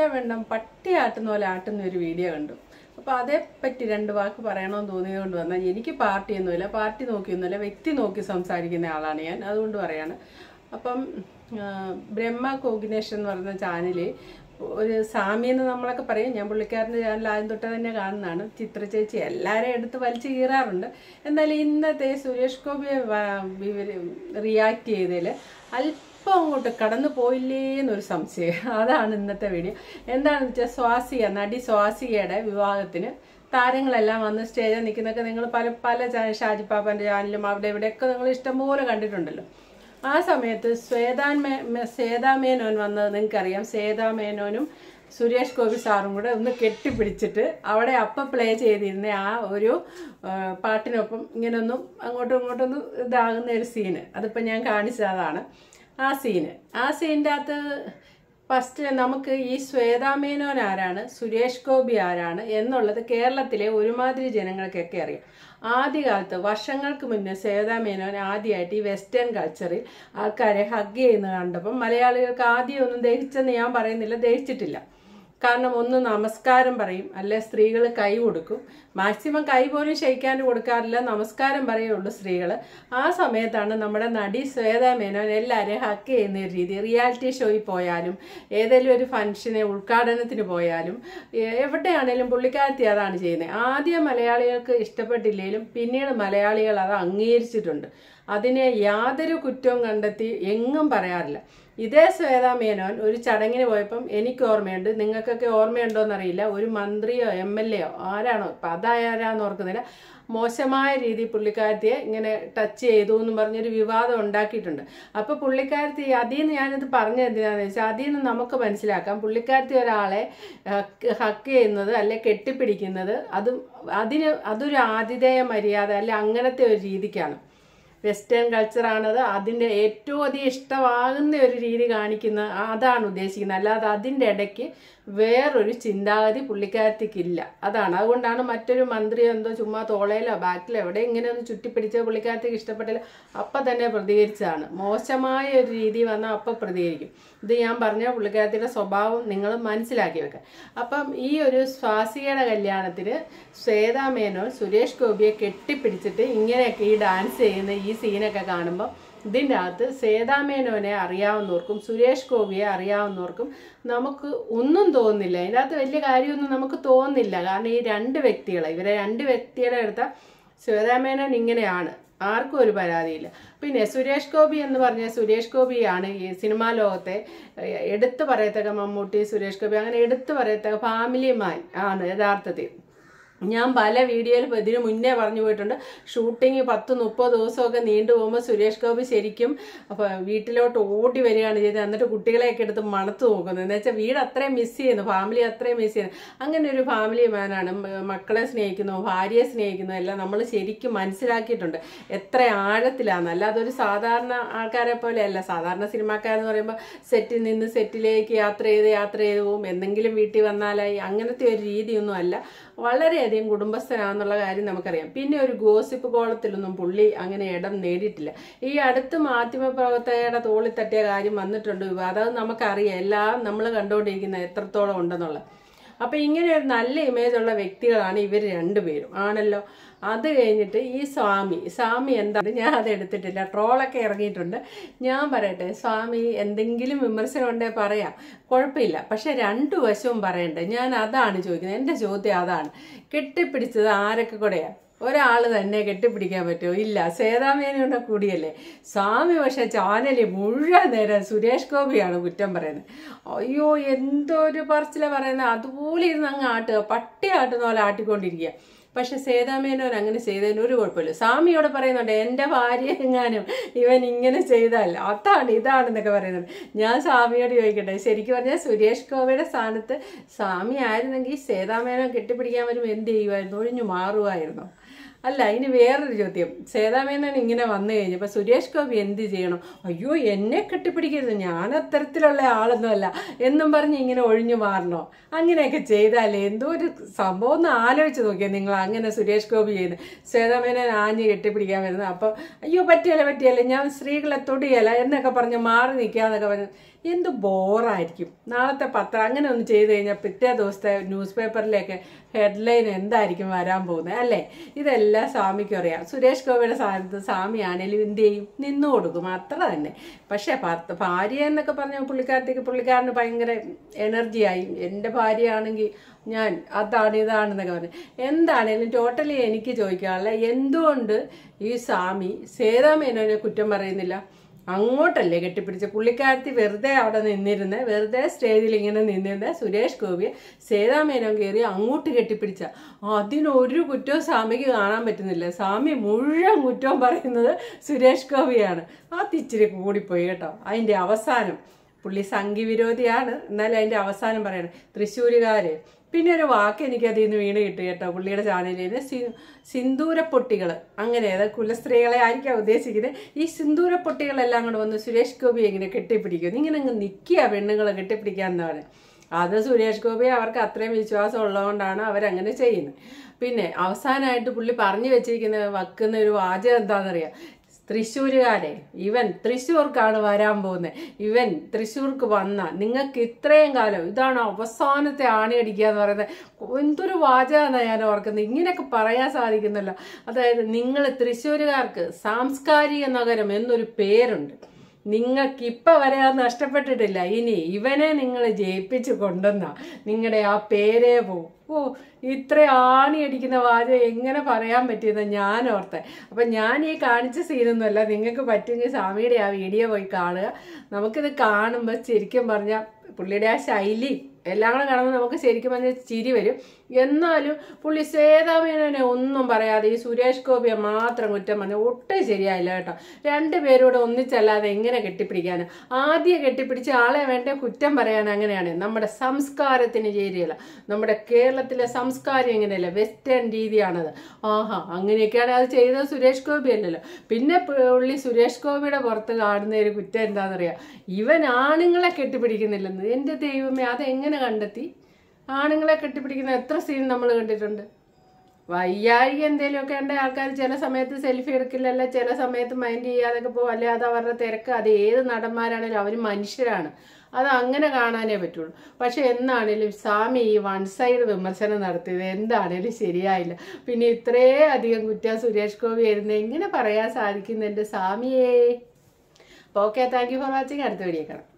വെണ്ണം പട്ടി ആട്ടുന്ന പോലെ ആട്ടുന്ന ഒരു വീഡിയോ കണ്ടു. അപ്പോൾ അതേപ്പറ്റി രണ്ട് വാക്ക് പറയണമെന്ന് തോന്നിയതുകൊണ്ട് വന്നാൽ, എനിക്ക് പാർട്ടിയൊന്നുമില്ല, പാർട്ടി നോക്കിയൊന്നുമില്ല, വ്യക്തി നോക്കി സംസാരിക്കുന്ന ആളാണ് ഞാൻ, അതുകൊണ്ട് പറയാണ്. അപ്പം ബ്രഹ്മ കോഗ്നേഷൻ എന്ന് പറയുന്ന ചാനല് ഒരു സാമി എന്ന് നമ്മളൊക്കെ പറയും. ഞാൻ പുള്ളിക്കാരൻ്റെ ചാനൽ ആദ്യം തൊട്ട് തന്നെ കാണുന്നതാണ്. ചിത്ര ചേച്ചി എല്ലാവരെയും എടുത്ത് വലിച്ചു കീറാറുണ്ട്. എന്നാലും ഇന്നത്തെ സുരേഷ് ഗോപിയെ റിയാക്ട് ചെയ്തതിൽ അല്പം അങ്ങോട്ട് കടന്നു പോയില്ലേ എന്നൊരു സംശയം. അതാണ് ഇന്നത്തെ വീഡിയോ. എന്താണെന്ന് വെച്ചാൽ സ്വാസിക, നടി സ്വാസികയുടെ വിവാഹത്തിന് താരങ്ങളെല്ലാം വന്ന് സ്റ്റേജിൽ നിൽക്കുന്നതൊക്കെ നിങ്ങൾ പല ഷാജി പാപ്പൻ്റെ ചാനലും അവിടെ ഇവിടെയൊക്കെ നിങ്ങൾ ഇഷ്ടംപോലെ കണ്ടിട്ടുണ്ടല്ലോ. ആ സമയത്ത് ശ്വേതാമേനോൻ വന്നത് നിങ്ങൾക്കറിയാം. ശ്വേതാമേനോനും സുരേഷ് ഗോപി സാറും കൂടെ ഒന്ന് കെട്ടിപ്പിടിച്ചിട്ട് അവിടെ പ്ലേ ചെയ്തിരുന്ന ആ ഒരു പാട്ടിനൊപ്പം ഇങ്ങനൊന്നും അങ്ങോട്ടും ഇങ്ങോട്ടൊന്നും ഇതാകുന്ന ഒരു സീന്, അതിപ്പോൾ ഞാൻ കാണിച്ചതാണ് ആ സീന്. ആ സീനിൻ്റെ അകത്ത് ഫസ്റ്റ് നമുക്ക് ഈ ശ്വേതാമേനോൻ ആരാണ്, സുരേഷ് ഗോപി ആരാണ് എന്നുള്ളത് കേരളത്തിലെ ഒരുമാതിരി ജനങ്ങൾക്കൊക്കെ അറിയാം. ആദ്യകാലത്ത് വർഷങ്ങൾക്ക് മുന്നേ ശ്വേതാമേനോൻ ആദ്യമായിട്ട് ഈ വെസ്റ്റേൺ കൾച്ചറിൽ ആൾക്കാരെ ഹഗ് ചെയ്യുന്നത് കണ്ടപ്പം മലയാളികൾക്ക് ആദ്യം ഒന്നും ദഹിച്ചെന്ന് ഞാൻ പറയുന്നില്ല, ദഹിച്ചിട്ടില്ല. കാരണം ഒന്ന് നമസ്കാരം പറയും, അല്ലെ സ്ത്രീകൾ കൈ കൊടുക്കും. മാക്സിമം കൈ പോലും ക്ഷയിക്കാൻ കൊടുക്കാറില്ല, നമസ്കാരം പറയുള്ളൂ സ്ത്രീകൾ. ആ സമയത്താണ് നമ്മുടെ നടി ശ്വേതാമേനോൻ എല്ലാവരെയും ഹക്ക് ചെയ്യുന്ന ഒരു രീതി. റിയാലിറ്റി ഷോയിൽ പോയാലും ഏതെങ്കിലും ഒരു ഫംഗ്ഷന് ഉദ്ഘാടനത്തിന് പോയാലും എവിടെയാണേലും പുള്ളിക്കാരത്തി അതാണ് ചെയ്യുന്നത്. ആദ്യം മലയാളികൾക്ക് ഇഷ്ടപ്പെട്ടില്ലെങ്കിലും പിന്നീട് മലയാളികൾ അത് അംഗീകരിച്ചിട്ടുണ്ട്. അതിനെ യാതൊരു കുറ്റവും കണ്ടെത്തി എങ്ങും പറയാറില്ല. ഇതേ ശ്വേതാമേനോൻ ഒരു ചടങ്ങിന് പോയപ്പം എനിക്ക് ഓർമ്മയുണ്ട്, നിങ്ങൾക്കൊക്കെ ഓർമ്മയുണ്ടോയെന്നറിയില്ല, ഒരു മന്ത്രിയോ MLA ആരാണോ, ഇപ്പം അതാരാന്ന് ഓർക്കുന്നില്ല, മോശമായ രീതി പുള്ളിക്കാരത്തിയെ ഇങ്ങനെ ടച്ച് ചെയ്തു എന്നും പറഞ്ഞൊരു വിവാദം ഉണ്ടാക്കിയിട്ടുണ്ട്. അപ്പോൾ പുള്ളിക്കാരത്തി അതിൽ നിന്ന് ഞാനിത് പറഞ്ഞത് എന്തിനാണെന്ന് വെച്ചാൽ, അതിൽ നിന്ന് നമുക്ക് മനസ്സിലാക്കാം പുള്ളിക്കാരത്തി ഒരാളെ ഹക്ക് ചെയ്യുന്നത് അല്ലെ കെട്ടിപ്പിടിക്കുന്നത് അതൊരു ആതിഥേയ മര്യാദ അല്ലെ അങ്ങനത്തെ ഒരു രീതിക്കാണ്. വെസ്റ്റേൺ കൾച്ചറാണത്, അതിൻ്റെ ഏറ്റവും അധികം ഇഷ്ടമാകുന്ന ഒരു രീതി കാണിക്കുന്ന അതാണ് ഉദ്ദേശിക്കുന്നത്. അല്ലാതെ അതിൻ്റെ ഇടയ്ക്ക് വേറൊരു ചിന്താഗതി പുള്ളിക്കാരത്തിക്കില്ല. അതാണ്, അതുകൊണ്ടാണ് മറ്റൊരു മന്ത്രി എന്തോ ചുമ്മാ തോളയിലോ ബാക്കിലോ എവിടെ ഇങ്ങനെ ഒന്ന് ചുറ്റിപ്പിടിച്ച പുള്ളിക്കാരത്തിക്ക് ഇഷ്ടപ്പെട്ടില്ല, അപ്പം തന്നെ പ്രതികരിച്ചതാണ്. മോശമായ ഒരു രീതി വന്നാൽ അപ്പം പ്രതികരിക്കും. ഇത് ഞാൻ പറഞ്ഞ പുള്ളിക്കാരത്തിയുടെ സ്വഭാവം നിങ്ങൾ മനസ്സിലാക്കി വെക്കാം. അപ്പം ഈ ഒരു സ്വാസികയുടെ കല്യാണത്തിന് ശ്വേതാമേനോൻ സുരേഷ് ഗോപിയെ കെട്ടിപ്പിടിച്ചിട്ട് ഇങ്ങനെയൊക്കെ ഈ ഡാൻസ് ചെയ്യുന്ന ഈ സീനൊക്കെ കാണുമ്പോൾ ഇതിൻ്റെ അകത്ത് ശ്വേതാമേനോനെ അറിയാവുന്നവർക്കും സുരേഷ് ഗോപിയെ അറിയാവുന്നവർക്കും നമുക്ക് ഒന്നും തോന്നുന്നില്ല. ഇതിൻ്റെ അകത്ത് വലിയ കാര്യമൊന്നും നമുക്ക് തോന്നുന്നില്ല. കാരണം ഈ ഇവരെ രണ്ട് വ്യക്തികളെ എടുത്താൽ ശ്വേതാമേനോൻ ഇങ്ങനെയാണ്, ആർക്കും ഒരു പരാതിയില്ല. പിന്നെ സുരേഷ് ഗോപി എന്ന് പറഞ്ഞാൽ സുരേഷ് ഗോപിയാണ് ഈ സിനിമാ ലോകത്തെ എടുത്തു പറയത്തക്ക, മമ്മൂട്ടി, സുരേഷ് ഗോപി അങ്ങനെ എടുത്തു പറയത്തക്ക ഫാമിലി മാൻ ആണ് യഥാർത്ഥത്തിൽ. ഞാൻ പല വീഡിയോയിൽ ഇതിന് മുന്നേ പറഞ്ഞു പോയിട്ടുണ്ട്. ഷൂട്ടിങ് 10-30 ദിവസമൊക്കെ നീണ്ടു പോകുമ്പോൾ സുരേഷ് ഗോപി ശരിക്കും വീട്ടിലോട്ട് ഓടി വരികയാണ് ചെയ്തത്. എന്നിട്ട് കുട്ടികളെയൊക്കെ എടുത്ത് മണത്ത് നോക്കുന്നത്. എന്ന് വെച്ചാൽ വീട് അത്രയും മിസ് ചെയ്യുന്നു, ഫാമിലി അത്രയും മിസ് ചെയ്യുന്നു. അങ്ങനെ ഒരു ഫാമിലി മാനാണ്. മക്കളെ സ്നേഹിക്കുന്നു, ഭാര്യയെ സ്നേഹിക്കുന്നു, എല്ലാം നമ്മൾ ശരിക്കും മനസ്സിലാക്കിയിട്ടുണ്ട് എത്ര ആഴത്തിലാണ്. അല്ലാതെ ഒരു സാധാരണ ആൾക്കാരെ പോലെയല്ല. സാധാരണ സിനിമാക്കാരെന്ന് പറയുമ്പോൾ സെറ്റിൽ നിന്ന് സെറ്റിലേക്ക് യാത്ര ചെയ്ത് പോകും, എന്തെങ്കിലും വീട്ടിൽ വന്നാലായി, അങ്ങനത്തെ ഒരു രീതിയൊന്നും അല്ല. വളരെയധികം കുടുംബസ്ഥനാണെന്നുള്ള കാര്യം നമുക്കറിയാം. പിന്നെ ഒരു ഗോസിപ്പ് കോളത്തിലൊന്നും പുള്ളി അങ്ങനെ ഇടം നേടിയിട്ടില്ല. ഈ അടുത്ത് മാധ്യമപ്രവർത്തകരുടെ തോളിൽ തട്ടിയ കാര്യം വന്നിട്ടുണ്ട് വിവാദം, അത് നമുക്കറിയാം, എല്ലാം നമ്മൾ കണ്ടുകൊണ്ടിരിക്കുന്ന എത്രത്തോളം ഉണ്ടെന്നുള്ളത്. അപ്പം ഇങ്ങനെ ഒരു നല്ല ഇമേജ് ഉള്ള വ്യക്തികളാണ് ഇവർ രണ്ടുപേരും ആണല്ലോ. അത് കഴിഞ്ഞിട്ട് ഈ സ്വാമി എന്താണ്, ഞാൻ അത് എടുത്തിട്ടില്ല, ട്രോളൊക്കെ ഇറങ്ങിയിട്ടുണ്ട്. ഞാൻ പറയട്ടെ, സ്വാമി എന്തെങ്കിലും വിമർശനം ഉണ്ടെങ്കിൽ പറയാം, കുഴപ്പമില്ല. പക്ഷെ രണ്ടു വശവും പറയണ്ടേ, ഞാൻ അതാണ് ചോദിക്കുന്നത്. എൻ്റെ ചോദ്യം അതാണ്. കെട്ടിപ്പിടിച്ചത് ആരൊക്കെ കൂടെയാണ്? ഒരാൾ തന്നെ കെട്ടിപ്പിടിക്കാൻ പറ്റുമോ? ഇല്ല. ശ്വേതാമേനോന്റെ കൂടിയല്ലേ. സ്വാമി പക്ഷെ ചാനലിൽ മുഴുവൻ നേരം സുരേഷ് ഗോപിയാണ് കുറ്റം പറയുന്നത്. അയ്യോ, എന്തോ ഒരു പറച്ചിലാണ് പറയുന്നത്. അതുപോലെ ഇരുന്ന് അങ്ങ് ആട്ടുക, പട്ടി ആട്ടുന്ന പോലെ ആട്ടിക്കൊണ്ടിരിക്കുക. പക്ഷെ ശ്വേതാമേനോൻ അങ്ങനെ ചെയ്തതിന് ഒരു കുഴപ്പമില്ല. സ്വാമിയോട് പറയുന്നുണ്ട്, എൻ്റെ ഭാര്യ എങ്ങാനും ഇവൻ ഇങ്ങനെ ചെയ്താൽ ഇതാണെന്നൊക്കെ പറയുന്നുണ്ട്. ഞാൻ സ്വാമിയോട് ചോദിക്കട്ടെ, ശരിക്കും പറഞ്ഞാൽ സുരേഷ് ഗോപിയുടെ സ്ഥാനത്ത് സ്വാമി ആയിരുന്നെങ്കിൽ ശ്വേതാമേനോൻ കെട്ടിപ്പിടിക്കാൻ വരുമ്പോൾ എന്ത് ചെയ്യുമായിരുന്നു? ഒഴിഞ്ഞു മാറുമായിരുന്നു? അല്ല, ഇനി വേറൊരു ചോദ്യം. ശ്വേതാമേനോൻ ഇങ്ങനെ വന്നു കഴിഞ്ഞപ്പോൾ സുരേഷ് ഗോപി എന്ത് ചെയ്യണം? അയ്യോ, എന്നെ കെട്ടിപ്പിടിക്കരുത്, ഞാൻ അത്തരത്തിലുള്ള ആളൊന്നുമല്ല എന്നും പറഞ്ഞ് ഇങ്ങനെ ഒഴിഞ്ഞു മാറണോ? അങ്ങനെയൊക്കെ ചെയ്താലേ എന്തോ ഒരു സംഭവം ഒന്ന് ആലോചിച്ച് നോക്കിയാൽ നിങ്ങൾ. അങ്ങനെ സുരേഷ് ഗോപി ചെയ്യുന്നത്, ശ്വേതാമേനോൻ ആഞ്ഞ് കെട്ടിപ്പിടിക്കാൻ വരുന്നത്, അപ്പോൾ അയ്യോ പറ്റിയല്ല, ഞാൻ സ്ത്രീകളെ തൊടിയല്ല എന്നൊക്കെ പറഞ്ഞ് മാറി നിൽക്കാന്നൊക്കെ പറഞ്ഞു. എന്ത് ബോറായിരിക്കും. നാളത്തെ പത്രം അങ്ങനെ ഒന്ന് ചെയ്ത് കഴിഞ്ഞാൽ പിറ്റേ ദിവസത്തെ ന്യൂസ് പേപ്പറിലേക്ക് ഹെഡ്ലൈൻ എന്തായിരിക്കും വരാൻ പോകുന്നത് അല്ലേ? ഇതെല്ലാം സ്വാമിക്കും അറിയാം. സുരേഷ് ഗോപിയുടെ സ്ഥാനത്ത് സ്വാമിയാണേലും എന്ത് ചെയ്യും? നിന്നു കൊടുക്കും, അത്ര തന്നെ. പക്ഷെ ഭാര്യ എന്നൊക്കെ പറഞ്ഞ പുള്ളിക്കാരന് ഭയങ്കര എനർജിയായി. എൻ്റെ ഭാര്യയാണെങ്കിൽ ഞാൻ അതാണ് ഇതാണെന്നൊക്കെ പറഞ്ഞു. എന്താണേലും ടോട്ടലി എനിക്ക് ചോദിക്കാനുള്ള, എന്തുകൊണ്ട് ഈ സ്വാമി സേതാമേനോനെ കുറ്റം പറയുന്നില്ല? അങ്ങോട്ടല്ലേ കെട്ടിപ്പിടിച്ച പുള്ളിക്കാരത്തി വെറുതെ അവിടെ നിന്നിരുന്ന, വെറുതെ സ്റ്റേജിൽ ഇങ്ങനെ നിന്നിരുന്ന സുരേഷ് ഗോപിയെ സേതാമേനോൻ കയറി അങ്ങോട്ട് കെട്ടിപ്പിടിച്ച. അതിനൊരു കുറ്റവും സ്വാമിക്ക് കാണാൻ പറ്റുന്നില്ല. സ്വാമി മുഴുവൻ കുറ്റവും പറയുന്നത് സുരേഷ് ഗോപിയാണ്. അത് ഇച്ചിരി കൂടിപ്പോയി കേട്ടോ. അതിൻ്റെ അവസാനം പുള്ളി സംഘവിരോധിയാണ്, എന്നാലും അതിൻ്റെ അവസാനം പറയണം തൃശ്ശൂരുകാര്. പിന്നെ ഒരു വാക്ക് എനിക്ക് അതിൽ നിന്ന് വീണ് കിട്ടി കേട്ടോ, പുള്ളിയുടെ ചാനലിൽ നിന്ന്. സിന്ദൂരപ്പൊട്ടികൾ, അങ്ങനെ അതായത് കുലസ്ത്രീകളെ ആയിരിക്കാം ഉദ്ദേശിക്കുന്നത്. ഈ സിന്ദൂരപ്പൊട്ടികളെല്ലാം കൂടെ വന്ന് സുരേഷ് ഗോപി എങ്ങനെ കെട്ടിപ്പിടിക്കും? ഇങ്ങനെ അങ്ങ് നിൽക്കുക പെണ്ണുങ്ങൾ കെട്ടിപ്പിടിക്കാന്നാണ്. അത് സുരേഷ് ഗോപി അവർക്ക് അത്രയും വിശ്വാസം ഉള്ളതുകൊണ്ടാണ് അവരങ്ങനെ ചെയ്യുന്നത്. പിന്നെ അവസാനമായിട്ട് പുള്ളി പറഞ്ഞു വെക്കുന്ന ഒരു വാചകം എന്താണെന്നറിയാം? തൃശ്ശൂരുകാരെ, ഇവൻ തൃശ്ശൂർക്കാണ് വരാൻ പോകുന്നത്. ഇവൻ തൃശ്ശൂർക്ക് വന്ന നിങ്ങൾക്ക് ഇത്രയും കാലം ഇതാണ് അവസാനത്തെ ആണിയടിക്കുക എന്ന് പറയുന്നത്. എന്തൊരു വാചകമാണ് ഞാൻ ഓർക്കുന്നത്. ഇങ്ങനെയൊക്കെ പറയാൻ സാധിക്കുന്നല്ലോ. അതായത് നിങ്ങൾ തൃശ്ശൂരുകാർക്ക് സാംസ്കാരിക നഗരം എന്നൊരു പേരുണ്ട്. നിങ്ങൾക്കിപ്പോൾ വരെ അത് നഷ്ടപ്പെട്ടിട്ടില്ല. ഇനി ഇവനെ നിങ്ങൾ ജയിപ്പിച്ച് കൊണ്ടുവന്ന നിങ്ങളുടെ ആ പേരേ പോവും. ഇത്ര ആണിയടിക്കുന്ന വാചകം എങ്ങനെ പറയാൻ പറ്റിയെന്ന് ഞാൻ ഓർത്തെ. അപ്പം ഞാൻ ഈ കാണിച്ച സീനൊന്നുമല്ല. നിങ്ങൾക്ക് പറ്റുമെങ്കിൽ സ്വാമിയുടെ ആ വീഡിയോ പോയി കാണുക. നമുക്കിത് കാണുമ്പോൾ ശരിക്കും പറഞ്ഞാൽ പുള്ളിയുടെ ആ ശൈലി എല്ലാം കൂടെ കാണുമ്പോൾ നമുക്ക് ശരിക്കും പറഞ്ഞാൽ ചിരി വരും. എന്നാലും പുള്ളി സേതാമേനോനെ ഒന്നും പറയാതെ ഈ സുരേഷ് ഗോപിയെ മാത്രം കുറ്റം പറഞ്ഞ ഒട്ടും ശരിയായില്ല കേട്ടോ. രണ്ടുപേരോട് ഒന്നിച്ചല്ലാതെ എങ്ങനെ കെട്ടിപ്പിടിക്കാന്? ആദ്യം കെട്ടിപ്പിടിച്ച ആളെ വേണ്ട കുറ്റം പറയാൻ. അങ്ങനെയാണ് നമ്മുടെ സംസ്കാരത്തിന് ചേരിയല്ല. നമ്മുടെ കേരളത്തിലെ സംസ്കാരം എങ്ങനെയല്ല, വെസ്റ്റേൺ രീതിയാണത്. ആഹാ, അങ്ങനെയൊക്കെയാണ് അത് ചെയ്തത് സുരേഷ് ഗോപി അല്ലല്ലോ. പിന്നെ പുള്ളി സുരേഷ് ഗോപിയുടെ പുറത്ത് കാണുന്ന ഒരു കുറ്റം എന്താണെന്നറിയാം? ഇവൻ ആണുങ്ങളെ കെട്ടിപ്പിടിക്കുന്നില്ലെന്ന്. എൻ്റെ ദൈവമേ, അതെങ്ങനെ കണ്ടെത്തി? ആണുങ്ങളെ കെട്ടിപ്പിടിക്കുന്ന എത്ര സീൻ നമ്മൾ കണ്ടിട്ടുണ്ട്. വയ്യാഴിക എന്തെങ്കിലുമൊക്കെ ഉണ്ട് ആൾക്കാർ ചില സമയത്ത് സെൽഫി എടുക്കില്ലല്ലോ, ചില സമയത്ത് മൈൻഡ് ചെയ്യാതൊക്കെ പോകും. അല്ലെ അത് അവരുടെ തിരക്ക്. അത് ഏത് നടന്മാരാണേലും അവർ മനുഷ്യരാണ്. അത് അങ്ങനെ കാണാനേ പറ്റുള്ളൂ. പക്ഷെ എന്നാണേലും സ്വാമി ഈ വൺ സൈഡ് വിമർശനം നടത്തിയത് എന്താണേലും ശരിയായില്ല. പിന്നെ ഇത്രയധികം കുറ്റം സുരേഷ് ഗോപി ആയിരുന്നു എങ്ങനെ പറയാൻ സാധിക്കുന്നു എൻ്റെ സ്വാമിയേ? Okay, thank you for watching. അടുത്ത വീഡിയോ കാണാം.